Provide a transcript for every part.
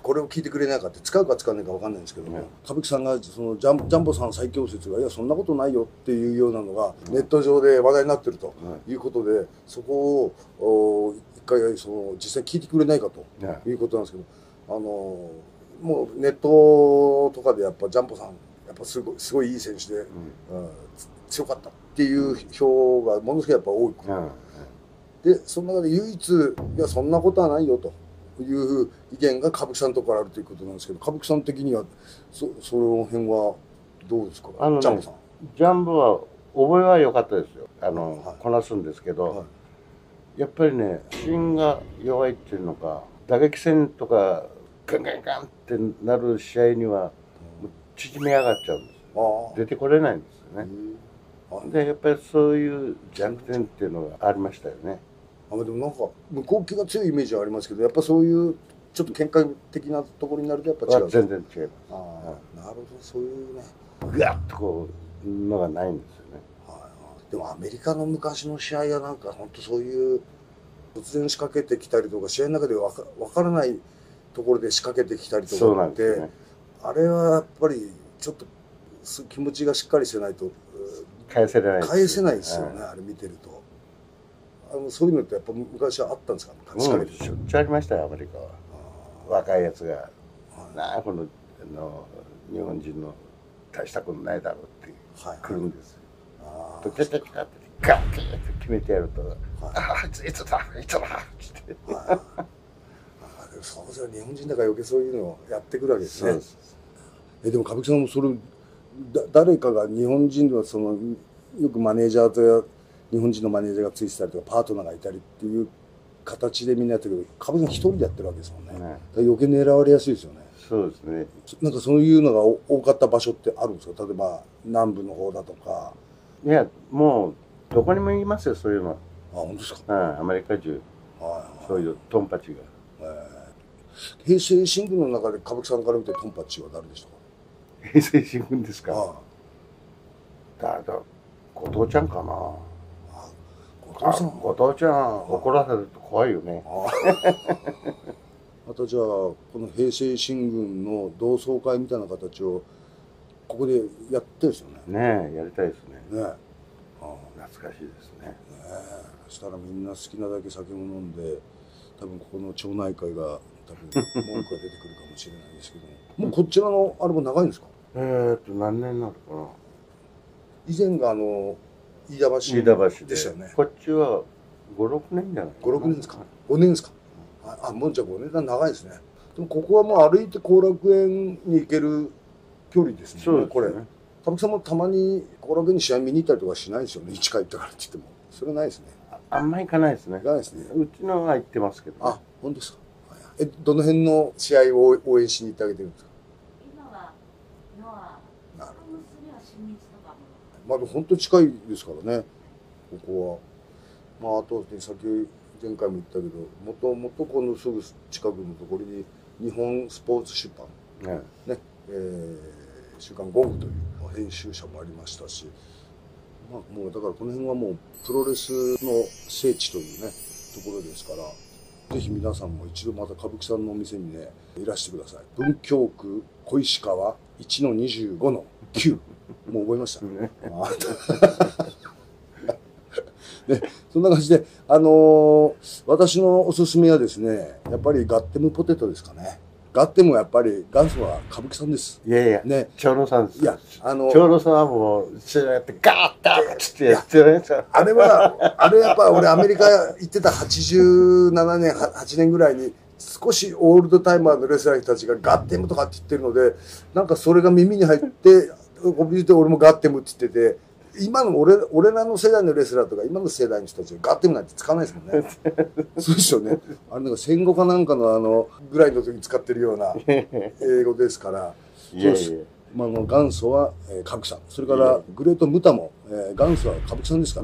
これを聞いてくれないかって使うか使わないか分かんないんですけども、歌舞伎さんがそのジャンボさん最強説がいやそんなことないよっていうようなのがネット上で話題になってるということで、そこを一回その実際聞いてくれないかということなんですけど、もうネットとかでやっぱジャンボさんやっぱすごいいい選手で、強かったっていう票がものすごいやっぱ多い。でその中で唯一いやそんなことはないよという意見が歌舞伎さんのところからあるということなんですけど、歌舞伎さん的にはその辺はどうですか、ジャンボさん。 ジャンボは覚えは良かったですよ。こなすんですけど、やっぱりね芯が弱いっていうのか、打撃戦とかガンガンガンってなる試合には縮み上がっちゃうんですよ。出てこれないんですよね。でやっぱりそういう弱点っていうのがありましたよね。 でもなんか向こう気が強いイメージはありますけど、やっぱそういうちょっと喧嘩的なところになるとやっぱ違う。 全然違います。 なるほど、そういうねグワッとこうのがないんですよね。 でもアメリカの昔の試合はなんか本当そういう突然仕掛けてきたりとか、試合の中で分からないところで仕掛けてきたりとかって、あれはやっぱりちょっと気持ちがしっかりしてないと返せないですよね、あれ見てると。そういうのってやっぱ昔はあったんですか？ しょっちゅうありましたよ、アメリカは。若いやつがなあこの日本人の大したことないだろうって来るんですよ。とキャッキャッキャッってガッて決めてやると「ああいつだいつだ」ってそうじゃ日本人だから余計そういうのをやってくるわけですね。でも歌舞伎さんもそれ誰かが日本人ではそのよくマネージャーとや日本人のマネージャーがついてたりとかパートナーがいたりっていう形でみんなやってるけど、歌舞伎さん一人でやってるわけですもんね。余計狙われやすいですよね。 そうですね。 なんかそういうのが多かった場所ってあるんですか？例えば南部の方だとか。 いやもうどこにもいますよそういうのは。 本当ですか？ アメリカ中そういうトンパチが。 平成新聞の中で歌舞伎さんから見てトンパチは誰でしたか？ 平成新聞ですか？誰だ、後藤ちゃんかな。後藤ちゃん怒らせると怖いよね。 またじゃあこの平成新聞の同窓会みたいな形をここでやってるんですよね。 ねえやりたいですね。 懐かしいですね。 そしたらみんな好きなだけ酒も飲んで、多分ここの町内会が多分文句が出てくるかもしれないですけども、もうこちらのあれも長いんですか？ 何年になるかな。 以前が飯田橋でしたよね。 こっちは5、6年じゃないかな。 5、6年ですか？5年ですか？もうじゃあ5年間長いですね。でもここはもう歩いて後楽園に行ける距離ですね。 そうですね。 これ歌舞伎さんもたまに後楽園に試合見に行ったりとかしないですよね。市川行ったからって言ってもそれないですね。 あんま行かないですね。 行かないですね。 うちのは行ってますけど。 本当ですか？どの辺の試合を応援しに行ってあげてるんですか？ 今は娘は新日とかも。本当に近いですからね。ここは。あと先前回も言ったけど、もともとこのすぐ近くのところに日本スポーツ出版ね、週刊ゴングという編集者もありましたし、もうだからこの辺はもうプロレスの聖地というねところですから、ぜひ皆さんも一度また歌舞伎さんのお店にねいらしてください。文京区小石川 1-25-9 もう覚えましたね。ね、そんな感じで、私のおすすめはですね、やっぱりガッテムポテトですかね。ガッテムはやっぱり元祖は歌舞伎さんです。 いやいや、 ね、 長野さんです。 いや、 長野さんはもう、そうやってガーッダーッつってやってるんですよ。 あれやっぱ俺アメリカ行ってた87年、8年ぐらいに、少しオールドタイマーのレスラーたちがガッテムとかって言ってるので、なんかそれが耳に入って、俺もガッテムって言ってて、今の俺らの世代のレスラーとか今の世代の人たちはガッテムなんて使わないですもんね。そうですよね。あれなんか戦後かなんかのぐらいの時に使ってるような英語ですから。元祖は歌舞伎さん。それからグレート・ムタも元祖は歌舞伎さんですから。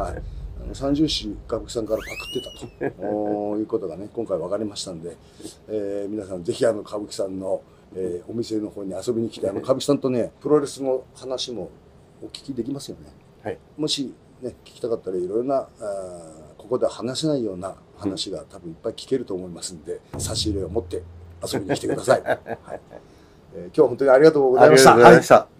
はい。三重師歌舞伎さんからパクってたということがね今回分かりましたんで、皆さんぜひ歌舞伎さんのお店の方に遊びに来て歌舞伎さんとねプロレスの話もお聞きできますよね。はい、もしね聞きたかったらいろいろなここでは話せないような話が多分いっぱい聞けると思いますんで差し入れを持って遊びに来てください。はい今日は本当にありがとうございました。 ありがとうございました。